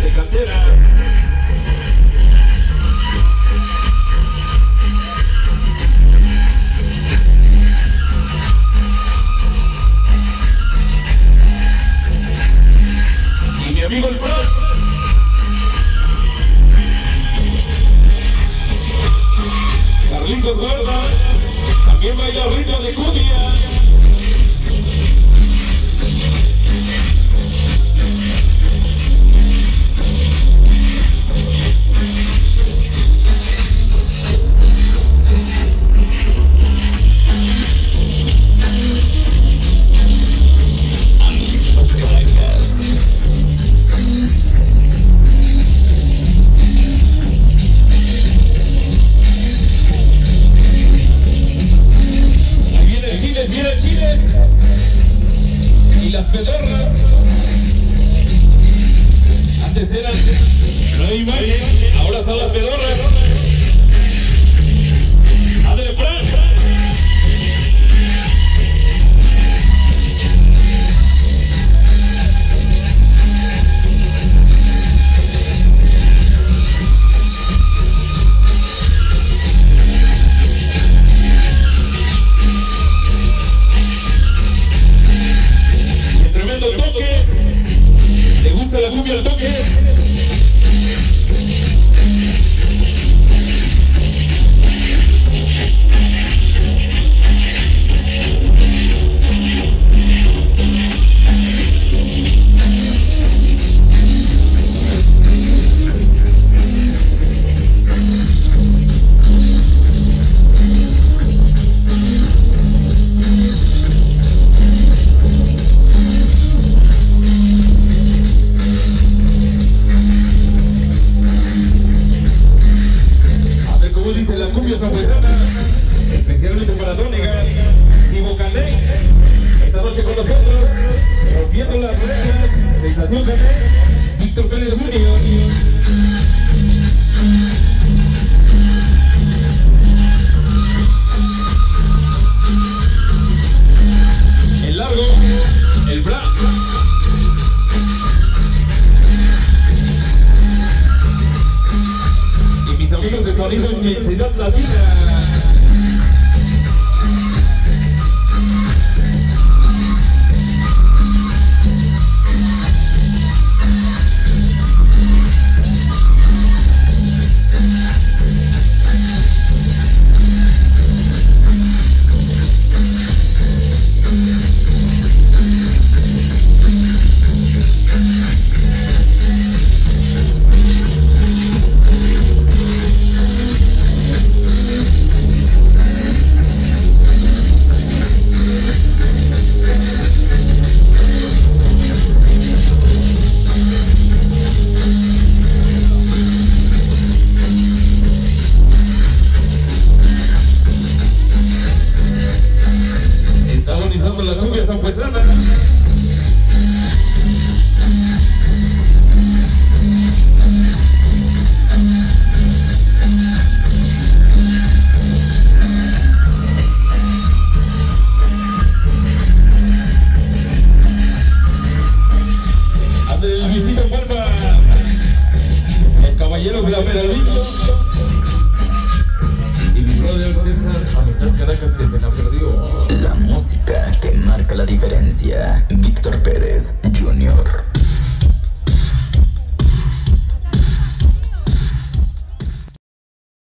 de cantera. Y mi amigo el Pro. Carlitos Gorda, también baila ritmo de cumbia. Mira chiles y las pedorras. Antes eran no imagen, ahora son las pedorras. Ándale, Fran. ¿Te gusta la cumbia al toque? Dice la cumbia zambuesana, especialmente para Dóniga y Bocaney, esta noche con nosotros, rompiendo las reglas, sensación Caney, Víctor Pérez Junior. El largo, el bra. Amigos de Sonido Inmensidad Latina.